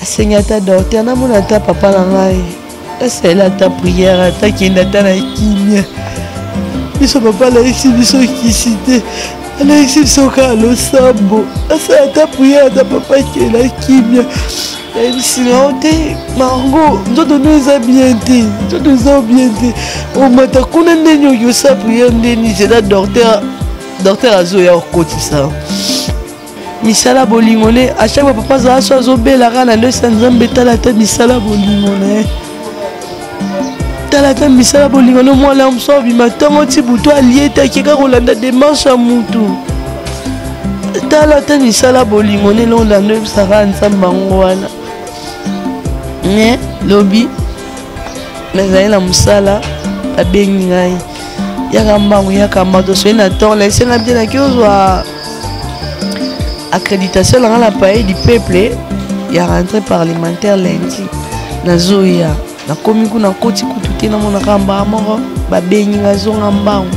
asenyata docteur na mona ta papa na ngai asela ta prière ta kenda ta na kimia biso papa la isi biso kisite ala isi biso ka lo sambo asela ta prière ta papa kenda kimia sinon te Margot nzoto no eza bien te nzoto eza bien te omata kuna ndeni oyo sa prière ndeni zela docteur azoya okotisa misala bolingo ne à chaque fois papa azala so azobelaka na ndosa nzambe tala ata misala bolingo ne tala ata misala bolingo ne mwana moso abima ntango ti butu alie te akeka kolanda demarche ya mutu tala ata misala bolingo ne lolanda ebisaka nzambe yango wana me lobi nazali na mosala babengi ngai yaka mbango yaka mbato soki na torla esenga bie naki ozwa accréditation dans la paix du peuple il y a rentrée parlementaire lundi nazoya na komi kuna koti kututé na mona kamba moko ba bengi ngazonga mbango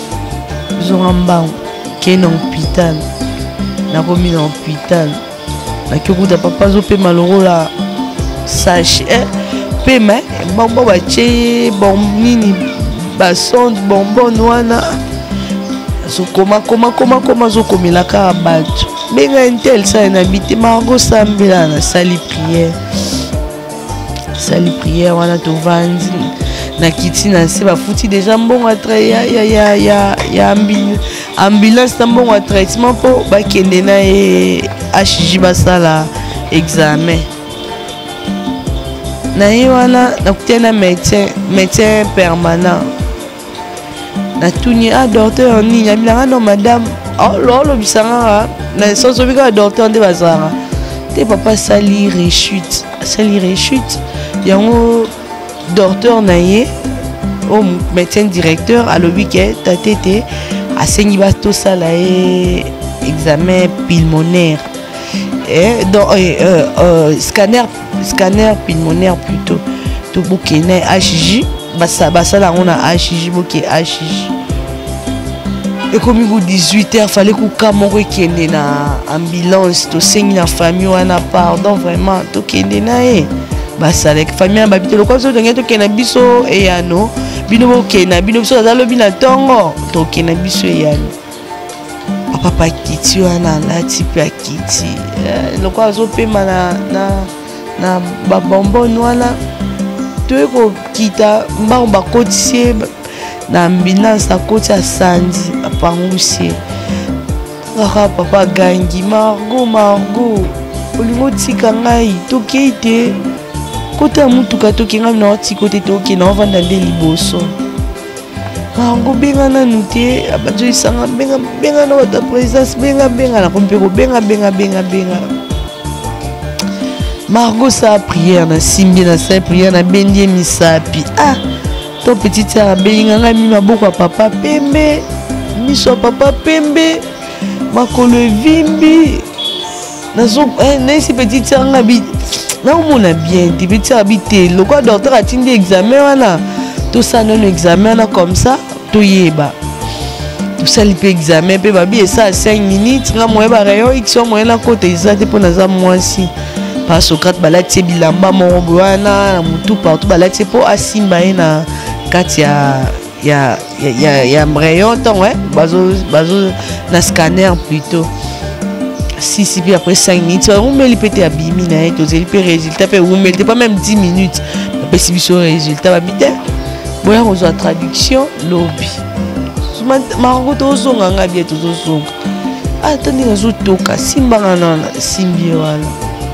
ke na hôpital na komi na hôpital na kyokuta papa zo pe malorola sachet pema bombo ba che bom nini ba sonde bonbon wana zo koma zo komilaka bato benga intel ça na bité Margot sambela na sali prière wana to vandi na kiti na se ba futi déjà mbongo atra ya ambulance na mbongo traitement po ba kende na HJ basala examen na ye wana na kutena médecin permanent na tuni a docteur ni ya bilanga no madame lo bisanga na soso bika docteur nde bazara te papa sali rechute yango docteur na ye au médecin directeur alobi ke tatete asengi bato sala e examen pulmonaire et donc scanner pulmonaire plutôt to bokene HJ basala on a HJ boke HJ et comme il 18h fallait que moko kende na ambulance to sengi na famille wana pardon vraiment to kende na e basala famille ba bitelo kwa so to kena biso e yano bino bokena bino biso azalo bina tongo to kena biso e yano papa kiti wana lati pe kiti lokwa zo pema na ba bonbon wana to ko kita mbango bakotisie na ambulance akoti asandi apangusie kaka papa gangi Margot olingo tika ngai tokei te kota mutuka tokenga na otiko te toke na ovanda nde liboso Margot benga nanu te abajo isanga benga na wata présence benga na kompe ko benga Margot sa prière na simbi na sa prière na bendie misapi to petite sœur benga nga mi maboko papa pembe miso papa pembe makolo vimbi nazo nesi petite sœur nga bi na mona bien ti petite sœur bi te lokwa docteur atindi examen wana to ça non examen wana comme ça to yeba to sali pe examen pe babi ça 5 minutes nga moye ba rayon x moye na côté ezate pour naza mwasi pa Socrate balati bilamba moko wana na mutu partout balati po asimba na kati ya rayon ton bazo na scanner plutôt si puis après 5 minutes on met les pété abimi na to zeli pe résultat pe on met pas même 10 minutes après si biso résultat ba bité boya on zo traduction lobby Margot to zonga nga bien to zonga tani zo toka simba na simbi wala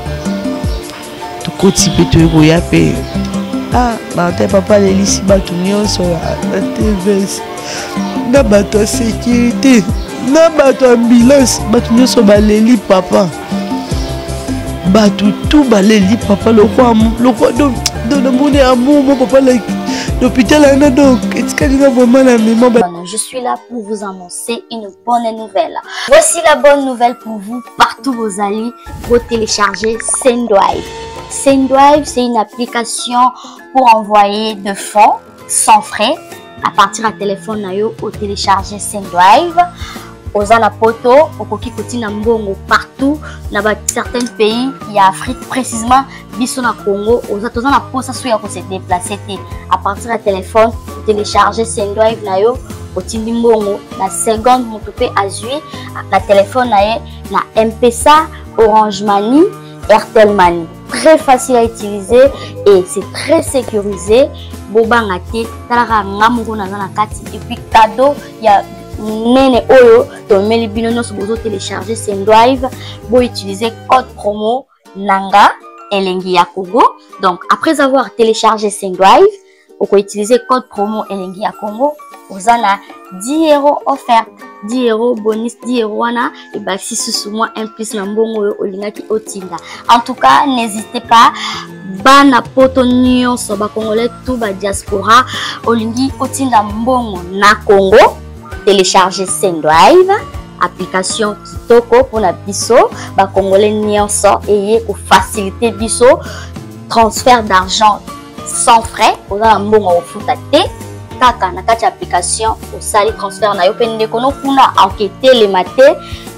to koti pe to ko ya pe Martin papa lelisi bato nyonso ya TVS na bato sécurité na bato ambulance bato nyonso baleli papa bato tout baleli papa lokwa do mone amour mon papa l'hôpital ana donc etikali vraiment la mémoire. Je suis là pour vous annoncer une bonne nouvelle. Voici la bonne nouvelle pour vous partout où vous allez. Vous télécharger Sendwave. Sendwave, c'est une application pour envoyer de fonds sans frais à partir du téléphone nayo ou télécharger Sendwave. Ozana poto, okoki kotina mbongo partout dans certains pays, il y a Afrique précisément, biso na Congo, ozana posa souya ko se déplacer à partir du téléphone, télécharger Sendwive na yo, otindi mbongo na seconde moto pe azui na téléphone na ye na M-Pesa, Orange Money, Airtel Money. Très facile à utiliser et c'est très sécurisé. Bobanga te, talaka ngamungo na kati et puis cadeau, il y a nene oyo to meli bino no bozo télécharger Sendwive, bo utiliser code promo nanga elengi ya Congo. Donc après avoir téléchargé Sendwive, on peut utiliser code promo elengi ya Congo, vous avez 10 € offert, 10 € bonus, 10 € wana et bah si sous moi un plus na mbongo olingaki otinda. En tout cas, n'hésitez pas. Bana poto nyonso ba congolais tout ba diaspora olingi otinda mbongo na Congo, télécharger Sendwive, application kitoko pour la biso ba congolais nyonso et ko faciliter biso transfert d'argent sans frais oza mbongo ofuta te kaka na kati application osali transfert na yo pe ndeko no kuna enquêter le matin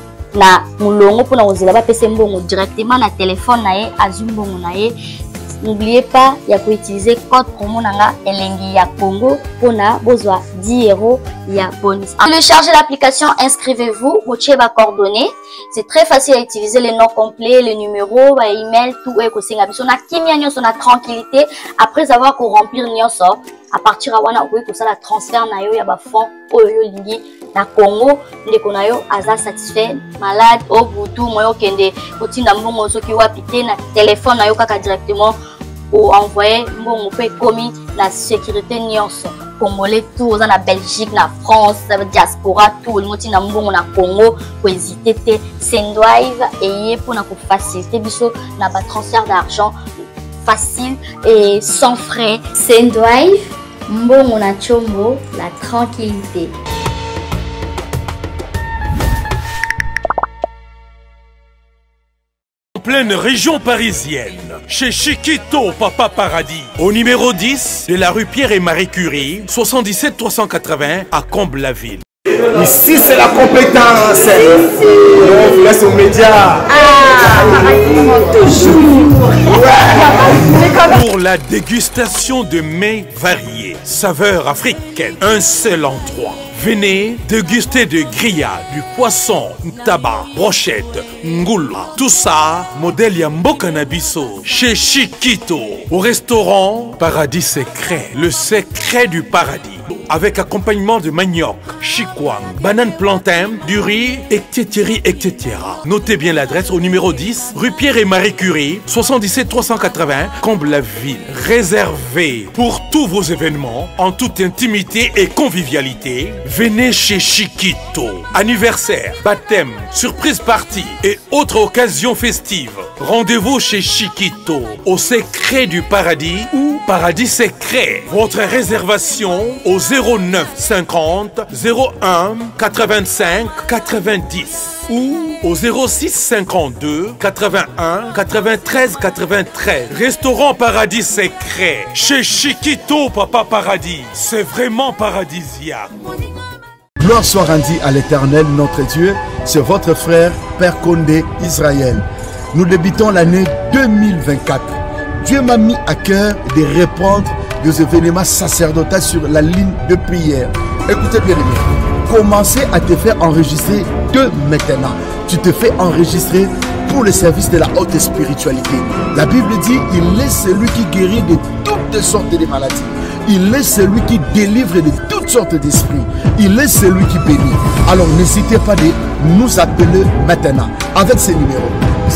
na mulongo pour na ozela ba pese mbongo directement na téléphone na ye azumbongo na ye. N'oubliez pas, il y a qu'à utiliser code promo nanga elengi ya Congo pour na bozwa 10 € ya bonus. Téléchargez l'application, inscrivez-vous, vous avez vos coordonnées. C'est très facile à utiliser, les noms complets, les numéros, les emails, tout est possible. On a kimia nyonso na tranquillité après avoir qu'on remplir nyonso. À partir de wana okoki kosala transfert na yo ya ba fonds oyo lingi na Congo ndeko na yo aza satisfait malade au butu moyo kende kotinda mbongo soki wapi te na téléphone na yo kaka directement ou envoyer mbongo pe komi na sécurité nyonso congolais tout oza na Belgique na France diaspora tout le monde na mbongo na Congo ko hésiter te Sendwive et pour na ko faciliter biso na ba transfert d'argent facile et sans frais. Sendwive mbongo na chombo, la tranquillité. En pleine région parisienne, chez Chiquito Papa Paradis, au numéro 10 de la rue Pierre et Marie Curie, 77 380 à Comble-la-Ville. Ici c'est la compétence. On vous laisse aux médias. Pour la dégustation de mets variés, saveurs africaines, un seul endroit. Venez déguster de grillades, du poisson, tabac, brochette, ngoula. Tout ça, modèle Yamboka Nabiso, chez Chiquito, au restaurant Paradis Secret, le secret du paradis. Avec accompagnement de manioc, chikwang, banane plantain, du riz, etc. Notez bien l'adresse au numéro 10, rue Pierre et Marie Curie, 77 380, Comble-la-Ville. Réservé pour tous vos événements, en toute intimité et convivialité. Venez chez Chiquito. Anniversaire, baptême, surprise party et autres occasions festives. Rendez-vous chez Chiquito, au secret du paradis ou Paradis Secret. Votre réservation au 09 50 01 85 90 ou au 06 52 81 93 93. Restaurant Paradis Secret chez Chiquito Papa Paradis. C'est vraiment paradisiaque. Gloire soit rendue à l'Éternel notre Dieu, c'est votre frère Père Condé Israël. Nous débutons l'année 2024. Dieu m'a mis à cœur de répondre des événements sacerdotaux sur la ligne de prière. Écoutez bien, commencez à te faire enregistrer de maintenant. Tu te fais enregistrer pour le service de la haute spiritualité. La Bible dit, il est celui qui guérit de toutes sortes de maladies. Il est celui qui délivre de toutes sortes d'esprits. Il est celui qui bénit. Alors n'hésitez pas de nous appeler maintenant avec ces numéros.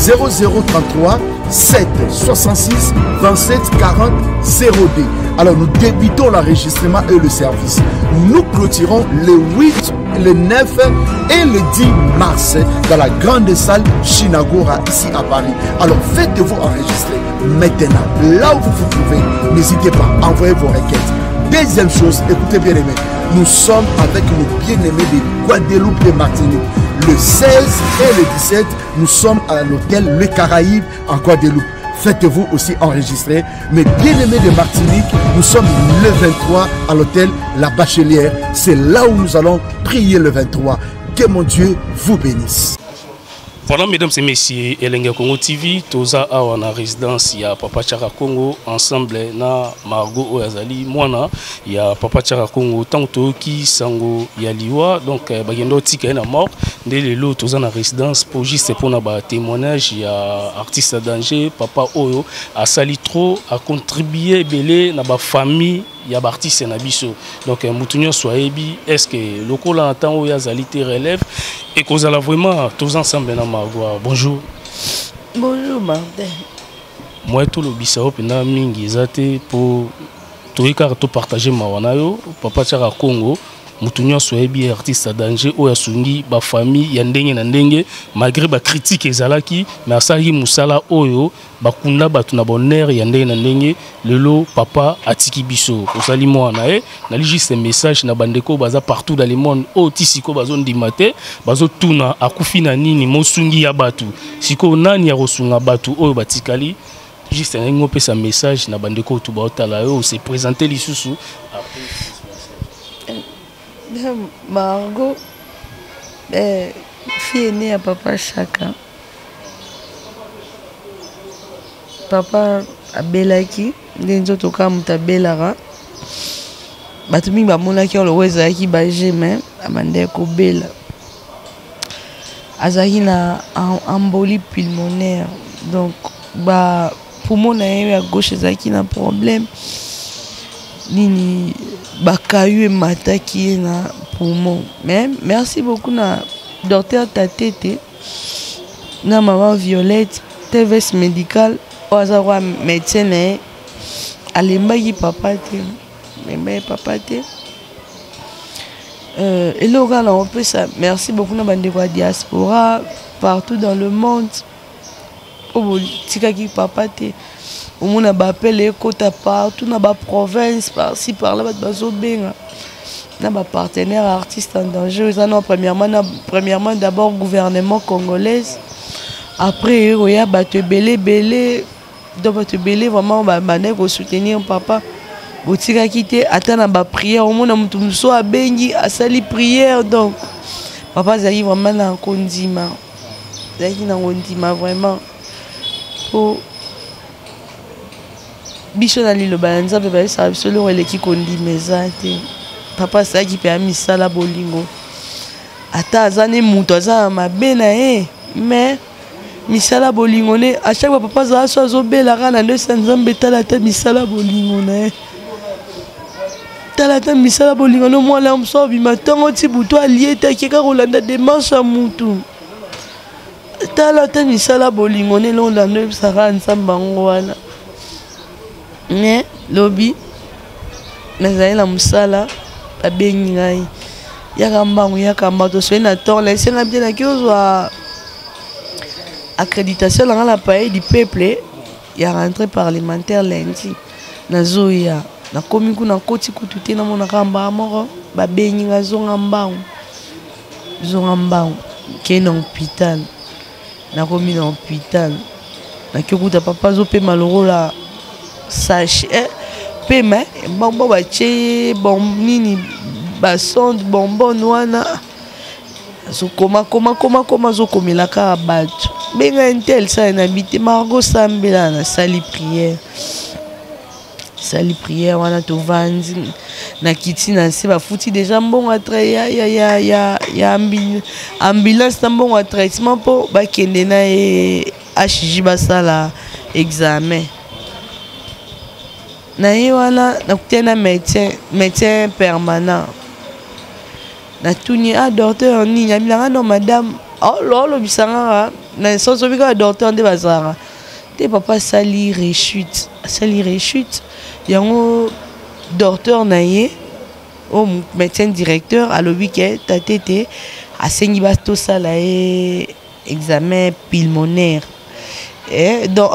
0033 7 66 27 40 0D. Alors nous débutons l'enregistrement et le service. Nous clôturons le 8, le 9 et le 10 mars dans la grande salle Shinagora ici à Paris. Alors faites-vous enregistrer maintenant. Là où vous vous trouvez, n'hésitez pas, envoyez vos requêtes. Deuxième chose, écoutez bien aimés, nous sommes avec nos bien-aimés de Guadeloupe et Martinique. Le 16 et le 17, nous sommes à l'hôtel Le Caraïbe en Guadeloupe. Faites-vous aussi enregistrer. Mais bien-aimés de Martinique, nous sommes le 23 à l'hôtel La Bachelière. C'est là où nous allons prier le 23. Que mon Dieu vous bénisse. Voilà, mesdames et messieurs, Elenga Congo TV, toza awa na résidence ya Papa Tchaka Congo, ensemble na Margot Oyazali, mwana ya Papa Tchaka Congo, tanto ki sango ya liwa, donc bagendo tika na mort, de lelo toza na résidence pour juste pour na ba témoignage ya artiste à danger, Papa Oyo a sali trop, a contribué belé na ba famille ya artiste na biso. Donc mutunyo soyebi, est-ce que lokola temps Oyazali te relève et qu'on a vraiment tous ensemble na Margot. Bonjour. Bonjour Martin. Moi tout le bisao pena mingi zate pour tout partager mawanayo Papa Tchaka Congo mutunyo soyebi artiste à danger o yasungi ba famille ya ndenge na ndenge malgré ba critique ezalaki mais asali musala oyo bakunda batu na bonheur ya ndenge na ndenge lelo papa atiki biso osali mwana na li juste un message na bandeko baza partout dans le monde o tisiko bazo ndimate bazo tuna akufi na nini mosungi ya batu siko nani ya kosunga batu oyo batikali juste un ngope sa message na bandeko to baotala yo se présenter lisusu après Margot, fille née à Papa Tchaka. Papa a belaki, denzo toka muta belara. Batumi ba monaki le weza ki ba jeme, amande ko bela. Azaki na embolie pulmonaire. Donc ba poumon na yé à gauche ezaki na problème. Nini bakayu mataki na poumon. Mais merci beaucoup na docteur Tatete na maman Violette TVS médical ozawa médecin alembaki papa te mais papa te et là on peut ça. Merci beaucoup na bande de diaspora partout dans le monde au tikaki papa te au monde a appelé kota partout na ba province par-ci par-là bazo benga na ba partenaire artiste en danger ça non premièrement d'abord gouvernement congolais après oya bato belé donc bato belé vraiment ba ko soutenir papa botika kité atana ba prière au monde mutu muso abengi asali prière donc papa zali vraiment na kondima zali na kondima vraiment pour biso na lilo balanza pe ba sa solo eleki kondima ezate papa ça qui peut misala bolingo ata azane mutu aza mabe na mais misala bolingo ne à chaque fois papa za so azobela kana nde sanzambe tala ta misala bolingo na tala ta misala bolingo no mwana mso bi matango ti buto alieta keka kolanda démarche ya mutu tala ta misala bolingo ne londa ndo sara nsamba ngwana mais lobby nazali na musala abengi ngai yaka mbangu yaka mbato so na temps la senga bien na kiozwa accréditation dans la paix du peuple ya rentrée parlementaire lundi nazoya na komi kuna koti kututé na mona kamba moko ba bengi ngazonga mbangu ke na hôpital na komi na hôpital na kyokuta papa zo pe malorola sache pema bombo ba che bom nini ba sonde bonbon wana zo koma zo komilaka bato benga intel ça na bité Margot sambela na sali prière wana to vandi na kiti na se ba futi déjà mbongo atre ya ambulance na mbongo traitement po ba kende na HJ basala examen na wana na kutena médecin permanent na tuni a docteur ni nyamilanga no madame oh lolo bisanga na soso bika docteur nde bazara te papa sali rechute yango docteur na ye o médecin directeur alobi ke tatete asengi basto sala examen pulmonaire et donc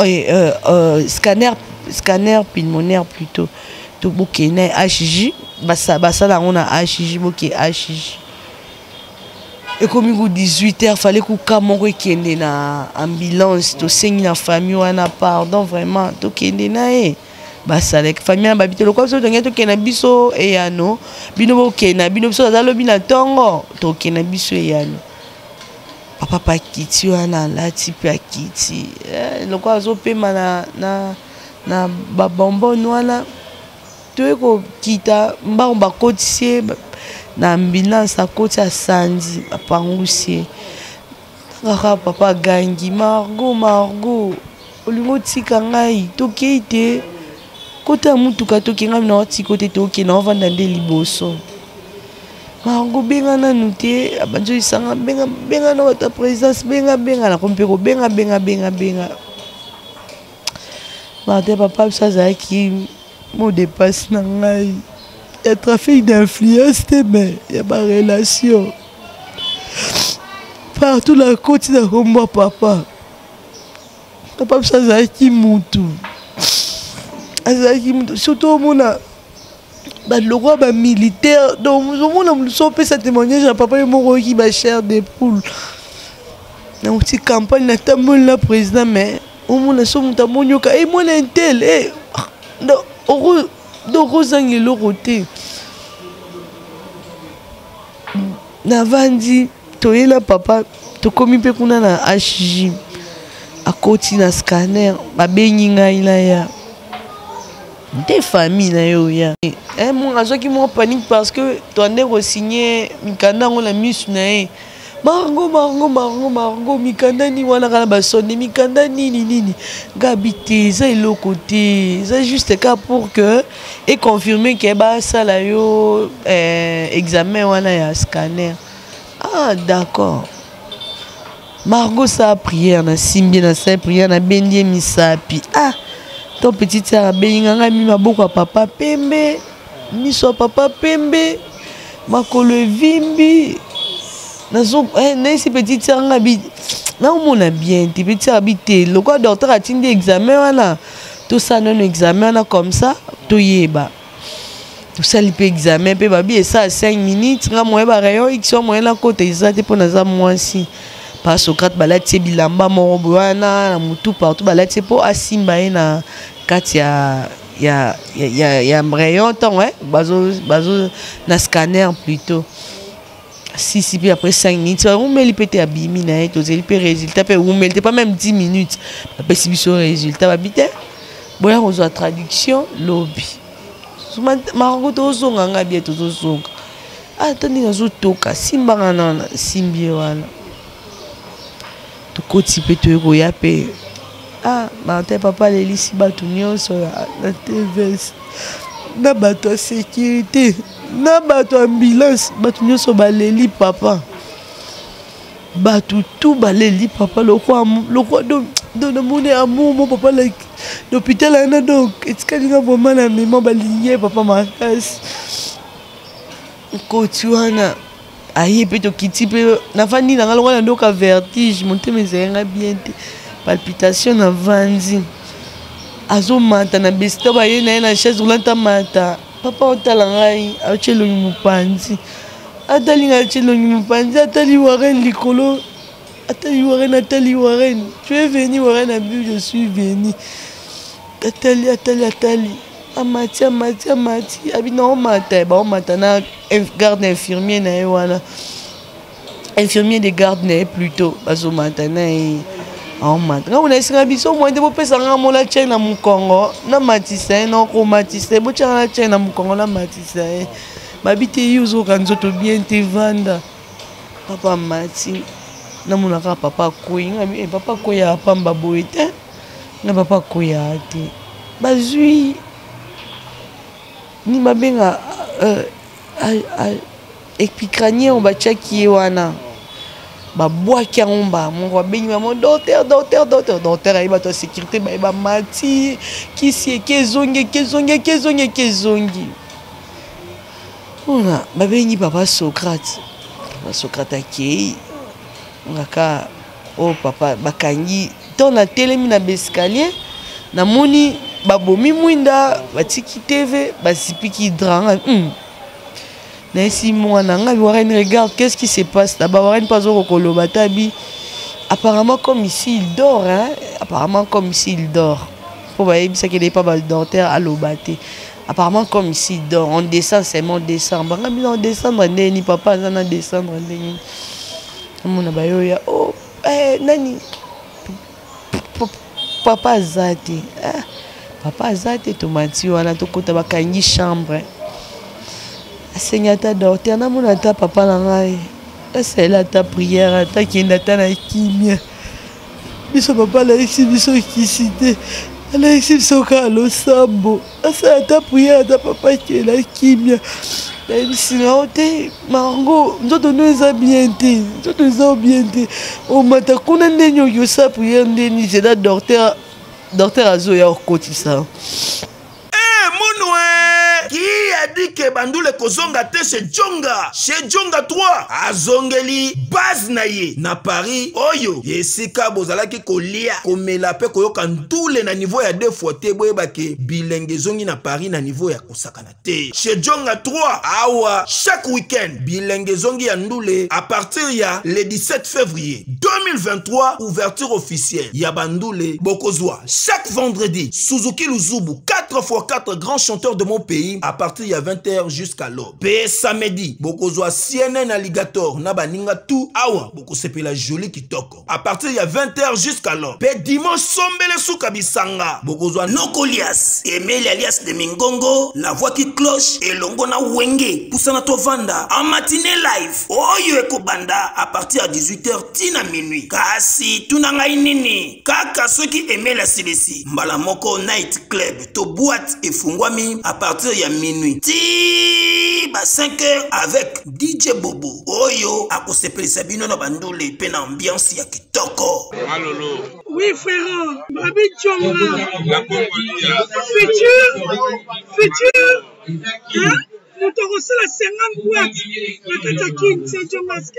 scanner pulmonaire plutôt to bokena HJ basala on a HJ boke HJ et comme il 18h fallait que kamoko kende na ambulance to sengi na famille wana pardon vraiment to kende na basalek famille babite lokwa so tonga to kena biso eyano bino bo kena bino biso azalo bina tongo to kena biso eyano papa pakiti wana lati pe akiti lokwa zo pema na babonbon wana to kita mba bakotisi na ambulance akoti asandi apangusi kaka papa gangi Margot olingo tika ngai tokei te kota mutuka toke ngai na otiko te toke na ovanda nde liboso Margot benga nanu te abanjo isanga benga na wata présidence benga na kompe ko benga Martin papa ça zaki mo dépasse na ngai ya trafic d'influence te mais ya ba relation partout la côte de Rombo papa ça zaki mutu surtout mona ba logo ba militaire donc mona so pe sa témoignage à papa moko qui ba chair de poule na une campagne na tamol la président mais au mona so muta monyoka et mona intel do rozangelo côté na vandi toyela papa to komi pe kuna na HJ akoti na scanner babengi ngai na ya des familles na yo ya mon azoki mo panique parce que tu ande ko signer mikanda ngona misu na e Margot mikanda ni wana kana basonne mikanda nini gabité ça elo côté ça juste cas pour que et confirmer que ba ça la yo examen wana ya scanner ah d'accord Margot sa prière na simbi na sa prière na bendie misapi ah ton petit sœur benga ngami maboko papa pembe miso papa pembe makolo vimbi nazo na si petite sœur ngabi na mona bien ti petite sœur habité le quoi docteur a tindi examen wana tout ça non examen wana comme ça to yeba tout ça li pe examen pe babi et ça 5 minutes nga moye ba rayon x moye la côté ezate pour naza mwasi pas Socrate balati bilamba morobo wana na mutu partout balati po asimba na kati ya rayon temps bazo na scanner plutôt si puis après 5 minutes on met li pété abimi na to zeli pe résultat pe on met pas même 10 minutes après si biso résultat babité boya on zo traduction lobby Margot to zonga ngabie to zonga atani nazo toka simba ngana simbi wana to koti pe to ya pe ah Martin papa lelisi batu nyonso na TV na bato sécurité na bato ambulance bato nyonso baleli papa bato tout baleli papa le roi de mon amour mon papa l'hôpital là donc est-ce que il a vraiment la mémoire baligné papa Marcas kotuana aye pe to kiti pe na fandi na ngalonga na ndoka vertige monte mezenga bien te palpitation na vandi azo mata na besta ba ye na chaise roulante mata papa otala ngai achelo mupanzi atali ngai achelo mupanzi atali waren likolo atali waren tu es venu waren na but je suis venu atali amati abina o mata na garde infirmier na ye wana infirmier de garde na ye plutôt bazo mata na ye on mata nga on esinga biso mo ndebo pesa nga mola chaîne na mukongo na matisa na ko matisa bo chana chaîne na mukongo na matisa babite yuzo kanzoto bien te vanda papa mati na munaka papa koyi nga papa koya pamba boite na papa koya te bazui ni mabenga epicranier on ba chaki wana ba boaki ngomba mon wa bengi mon docteur aiba to sécurité ba mati kisi kezongi ona ba bengi papa Socrate akei ngaka o papa bakangi ton na telemi na bescalier na moni babomi mwinda batiki TV basipiki dranga na si mwana nga Warren regarde qu'est-ce qui se passe là-bas Warren pas au koloba tabi apparemment comme ici il dort Pour ça qu'il n'est pas mal dentaire à l'obaté. Apparemment, comme ici, on descend seulement décembre. En décembre, ni papa, en décembre, oh, nani, papa Zate. Papa Zate, tomati, on a tout côté bakangi chambre. Seigneur ta dentaire, na mon ata papa langai. C'est là ta prière, ta qui n'a ta na kimia. Biso papa la ici, biso qui cité. La ici, biso ka lo sambo. C'est ta prière, ta papa qui est la kimia. Sinon, Margot, nous sommes bien. Nous sommes bien. Au matin, quand on est venu, nous sommes prière, nous sommes docteur Azoya au quotidien. Qui a dit que Bandoule Kozonga te chez Djonga 3 azongeli base naye na Paris oyo yesika bozalaki kolia komela pe koyoka ndule na niveau ya 2 fois te boyebake bilenge zongi na Paris na niveau ya kosakana te chez Djonga 3 awa chaque week-end bilenge zongi ya ndule à partir ya le 17 février 2023 ouverture officielle ya Bandoule Bokozwa chaque vendredi Suzuki Luzubu 4x4 grands chanteurs de mon pays à partir de 20h jusqu'à l'aube. Pe samedi, bokozwa CNN Alligator na baninga tout awa boko sepela joli kitoko. À partir de 20h jusqu'à l'aube. Pe dimanche sombele souka bisanga. Bokozwa Nokolias, Emile alias de Mingongo, la voix qui cloche et longo na wenge. Poussana tovanda en matinée live. Oyo ekobanda à partir de 18h tina minuit. Kasi tunanga inini. Kaka soki Emile Silesi. Mbala moko night club to boîte et fungwami à partir de minuit. Ti ba 5h avec DJ Bobo. Oyo akosepeli sabino na Bandoule pe na ambiance ya kitoko. Malolo. Oui frère, Babi Djonga. La Congolia. Futur. Hein? Nous te reçons la 50 boîtes. La Katakin, c'est Djonga.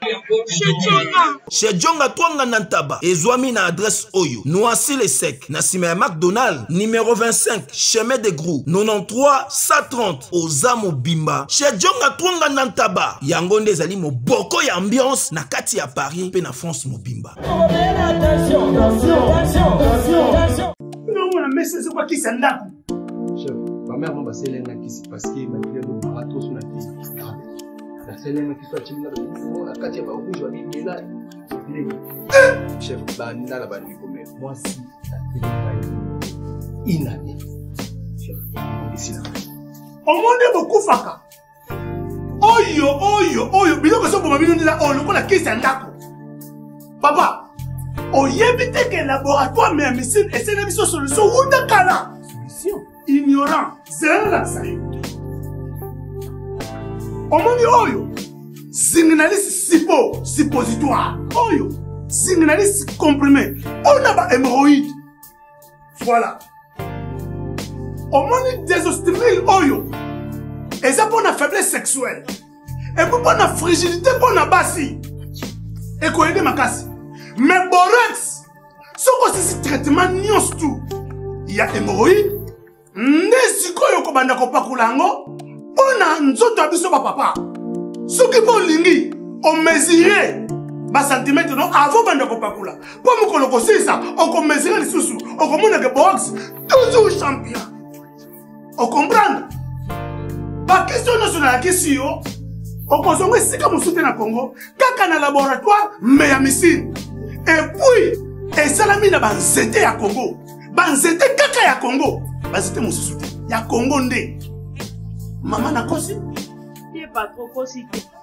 Chez Djonga Twanga Nantaba, Ezwami na adresse Oyo, Noisy les Secs, Nassime McDonald, numéro 25, chemin de Grou, 93 130, Ozamo Bimba. Chez Djonga Twanga Nantaba, Yangonde Zali mo boko ya ambiance, na kati ya Paris, pe na France mo Bimba. Attention. Non, on a mis ce quoi qui s'en a. Chef, ma mère m'a passé l'un qui s'est passé, ma fille a barato sur la fille. La seule qui soit timide, la Katia va rouge, va vivre là. Chef, banda la bande comme moi si la télé inane. Chef, ici là. Au monde beaucoup faka. Oyo, bilo que ça pour ma vie là, on le connaît qui s'en a. Papa, on y évite que laboratoire mais médecine et c'est la solution ou de cala. Solution. Ignorant, c'est là ça. Omoni oyo signaliste suppositoire oyo signaliste comprimé on a ba hémorroïde voilà omoni désostérile oyo et ça pour la faiblesse sexuelle et pour la fragilité pour la basi et quoi aider makasi mais borex ce que c'est traitement nyos tout il y a hémorroïde nesiko yo ko banda ko pakulango Ona nzoto abiso ba papa. Soki bo lingi on mesurer ba centimètre non avant banda ko pakula. Po mo ko loko sisa on ko mesurer les sous. On ko mona ke box toujours champion. On comprend? Ba question nationale question. On ko zongo sika mo soutenir na Congo, kaka na laboratoire mais ya missile. Et puis et salami na banzete ya Congo. Banzete kaka ya Congo. Banzete mo soutenir. Ya Congo ndé. Maman na kosi? Il n'est pas trop kosi.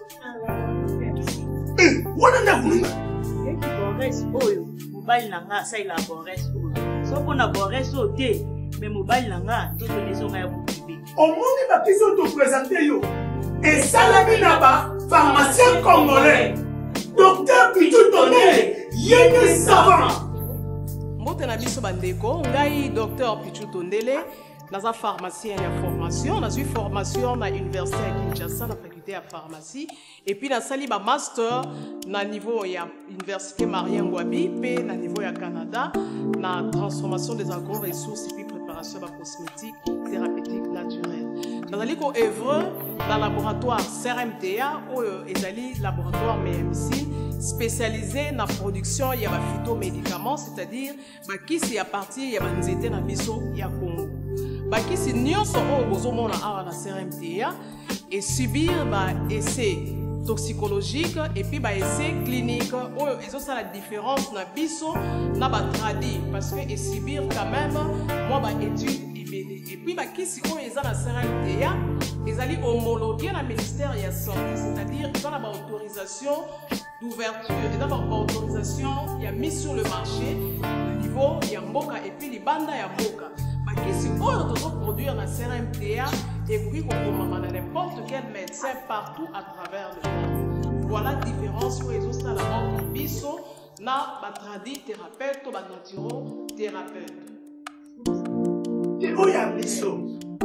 Wana na kununga? Eki Boris oyo, mobile nanga sa ila Boris oyo. So kona Boris o te, mais mobile nanga to leso nga ya bukibi. Omoni ba kiso to présenter yo. Et salami na ba pharmacien congolais. Docteur Pichu Tondele, yene savant. Mbote na biso bandeko, ngai Docteur Pichu Tondele. Dans la pharmacie, il y a formation. Dans une formation à l'université à Kinshasa, la faculté de pharmacie. Et puis, dans le master, dans niveau, il y a l'université Marien Ngouabi, puis dans niveau, il y a Canada, dans la transformation des agro-ressources et puis préparation de la cosmétique thérapeutique naturelle. Dans le œuvre dans le laboratoire CRMTA, ou le laboratoire MMC, spécialisé dans la production de phytomédicaments, c'est-à-dire bakisi à partir ya banzete na biso ya Congo. Bakisi nyonso oyo bozomona awa na CRMTA et subir ba essai toxicologique et puis ba essai clinique oyo ezosala la différence na biso na ba tradi parce que et subir quand même moi ba étude et puis bakisi oyo eza na CRMTA ezali homologué na ministère de la santé, c'est-à-dire ils ont la autorisation d'ouverture, ils ont la autorisation il y a mis sur le marché au niveau ya mboka et puis les bandes ya mboka. Bakisi oyo tozo produire na CRMTA et puis qu'on dans n'importe quel médecin partout à travers le monde. Voilà la différence où ils ont ça la entre biso na batradi thérapeute ou naturothérapeute. Et où y a biso?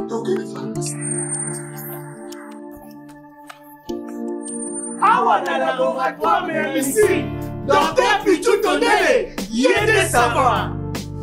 Awa na laboratoire mais ici, Docteur Pichou Tondele, il est des savants.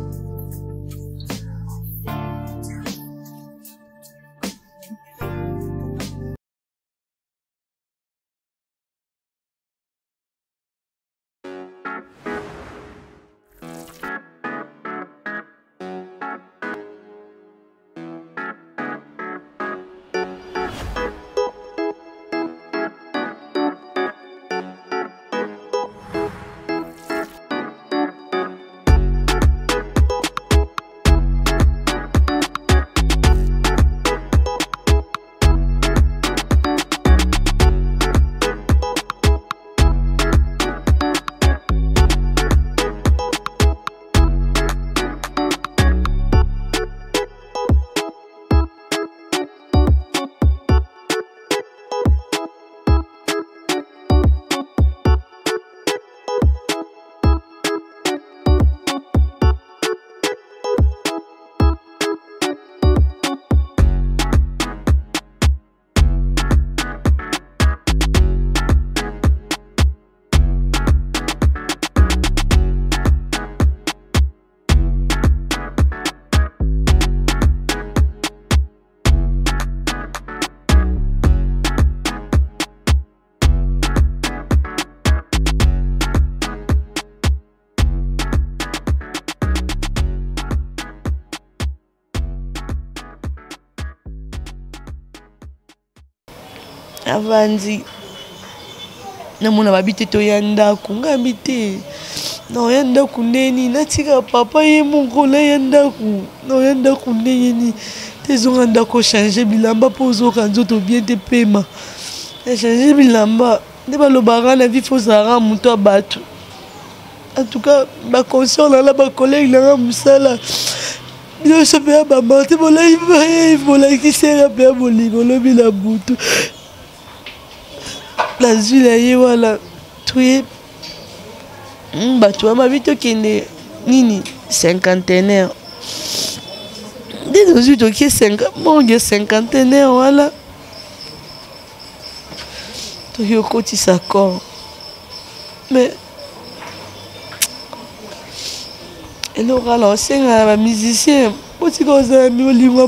Avandi namona babite to yanda kungambi te no yanda kuneni natika papa ye mongola yanda ku no yanda kuneni tezonga ndako changer bilamba pozo kanzoto bien te pema changer bilamba ne balobara na vie fozara muto abatu en tout cas ba conscience là ba collègue là musala bilo sope ba mate bola qui sera bien bolingo lobi la butu la zule voilà tué bato babito kende nini cinquantenaire dès nos yeux qui 50 mon dieu cinquantenaire voilà to yokoti sa corps mais elle aura lancé un musicien aussi comme ça Bollywood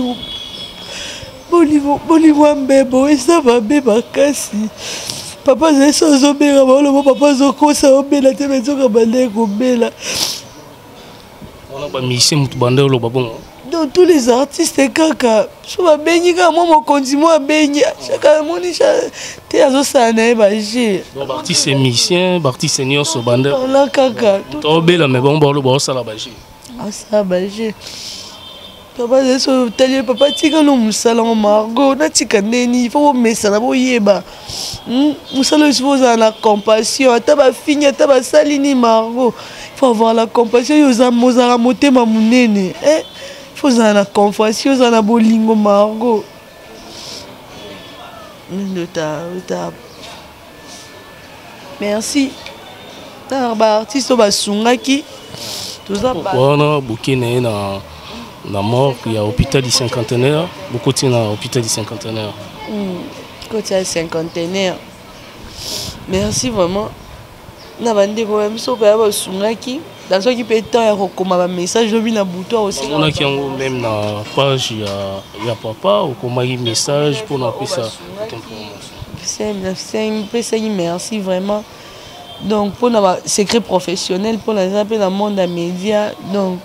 mbebo et ça va bien makasi papa zai so bela bolo papa zo kosa obela te mezo ka bande ko bela on a pas mis mutu bande lo babon donc tous les artistes kaka so ba benyi ka mo continue benyi chaka monisha te azo sana ba je donc artiste musicien artiste senior so bande on a kaka to bela mais bon bolo bo sala ba je ça ba je papa zeso tali papa tika no musala Margot na tika neni faut mesa na boyeba musala il faut avoir la compassion ata ba fini ata ba salini Margot il faut avoir la compassion yoza mozara motema munene il faut avoir la compassion yoza na bolingo Margot merci ta ba artiste ba sungaki toza ba wana bukine na mort il y a hôpital du cinquantenaire beaucoup de na hôpital du cinquantenaire côté cinquantenaire merci vraiment na bande ko même so ba sungaki dans ce qui peut temps ya kokoma ba message lobi na buto aussi on a qui en même na page ya papa ou comment il message pour nous ça c'est merci vraiment Donc pour avoir secret professionnel pour l'exemple dans le monde des médias donc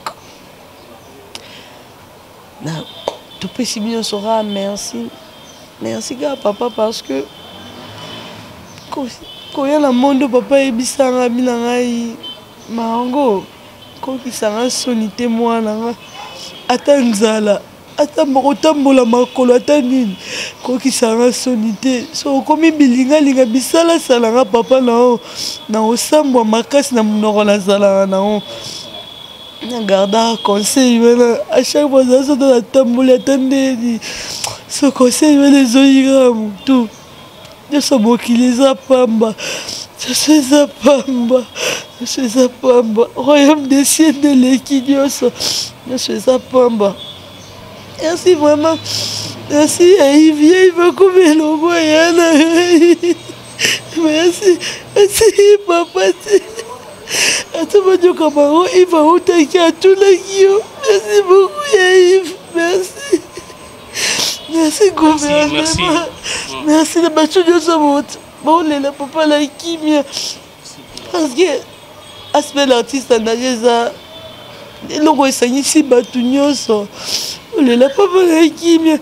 tout peut si bien sera merci gars papa parce que quand il y a le monde papa et bisanga binangai mango quand il s'en sonité moi nanga atanzala atambola makolo atanini quand il s'en sonité so comme bilinga linga bisala salanga papa na osambwa makasi na munoko na salanga na garda conseil à chaque fois ça dans la tambola atandeni ce conseil les oïra tout je suis mokiliza pamba je suis pamba royaume des cieux de l'équidioso je suis pamba merci vraiment merci il va comme le voyana merci papa attends comment il va utakia à tout le guillaume merci beaucoup Yves merci gouvernement merci de battre de ce mot bon les papa la kimia parce que aspect l'artiste analyse longo esangisi battu nyonso les papa la kimia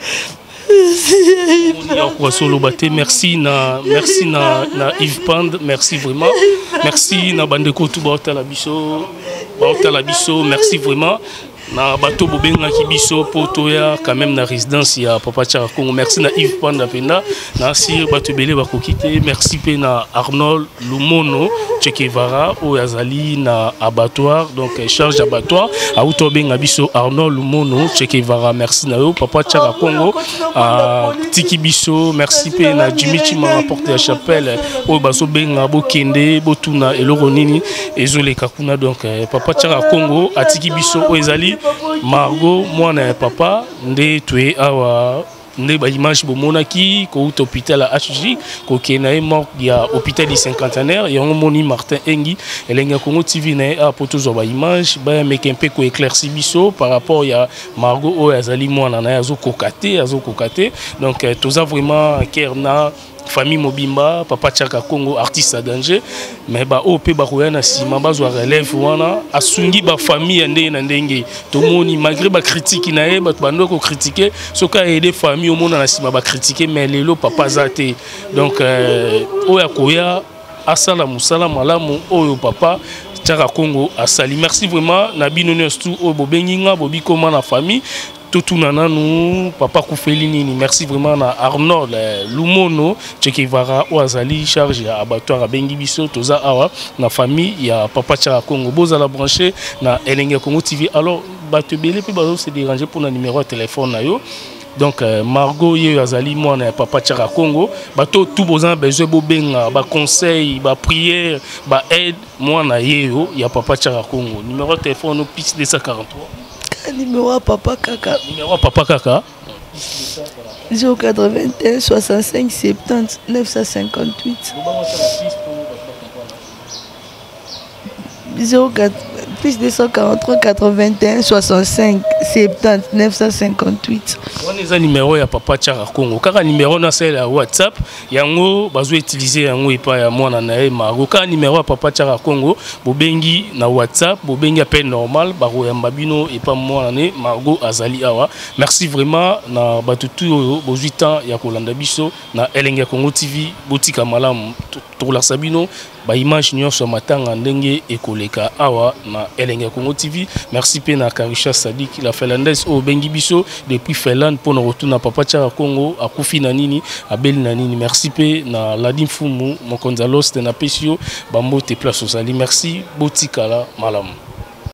merci na Yves Pand merci vraiment merci na bandeko tout baota la biso merci vraiment na bato bobenga kibiso potoya quand même na résidence ya Papa Tchara Congo merci na Yves Panda pena na si bato belé bakokite merci pe na Arnold Lumono Chekevara o yazali na abattoir donc charge abattoir a utobenga biso Arnold Lumono Chekevara merci na yo Papa Tchara Congo a tiki biso merci pe na Jimichi ma porte ya chapelle o baso benga bokende botuna eloko nini ezole kakuna donc Papa Tchara Congo a tiki biso o ezali Margot mwana papa nde tué awa nde ba image bomonaki ko hôpital à HJ ko kenae mort ya hôpital du cinquantenaire ya moni Martin Engi elenga Congo TV na a potozo ba image ba mekempe ko éclairci biso par rapport ya Margot o azali mwana na azo kokate donc toza vraiment kerna famille Mobimba Papa Tchara Congo artiste à danger mais ba op ba koyana sima bazwa relève wana asungi ba famille ndenge na ndenge tomoni malgré ba critique na ye ba bando ko critiquer soka aider famille au monde na sima ba critiquer mais lelo papa zate donc oya koya asala musala malamu oyo Papa Tchara Congo asali merci vraiment na binono stu o bobenginga bobikoma na famille tout nous papa Koufeli nini merci vraiment na Arnold Lumono Chekevara Oazali charge à abattoir à Bengi Biso toza awa na famille ya Papa Tchara Congo boza la branché na Elenge Congo TV alors bato belé pe bazo se déranger pour na numéro de téléphone na yo donc Margot ye azali mwana Papa Tchara Congo bato tout besoin besoin bobenga ba conseil ba prière ba aide mwana yeyo ya Papa Tchara Congo numéro de téléphone au plus 243 numéro à Papa Kaka 081 65 70 958 04 plus 243 81 65 70 958 on est un numéro ya Papa Tchara Congo kaka numéro na celle ya WhatsApp yango bazo utiliser yango epa ya mwana na Margot ka numéro ya Papa Tchara Congo bobengi na WhatsApp bobengi appel normal baro ya mbabino epa mwana ne Margot azali awa merci vraiment na batutu oyo bo 8 ans ya kolanda biso na Elenge Congo TV botika malamu to la sabino ba image nyonso matanga ndenge ekoleka awa na Elenge Congo TV merci pe na Karisha Sadik la Finlandaise au bengi biso depuis Finlande pour nous retourner na Papa Tchara Congo akufi na nini abeli na nini merci pe na Ladim Fumu Mokonzalos na Pesio bambo te place osali merci botikala malamu